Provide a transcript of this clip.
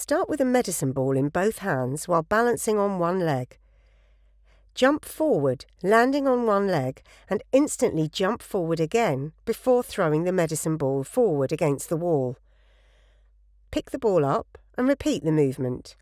Start with a medicine ball in both hands while balancing on one leg. Jump forward, landing on one leg, and instantly jump forward again before throwing the medicine ball forward against the wall. Pick the ball up and repeat the movement.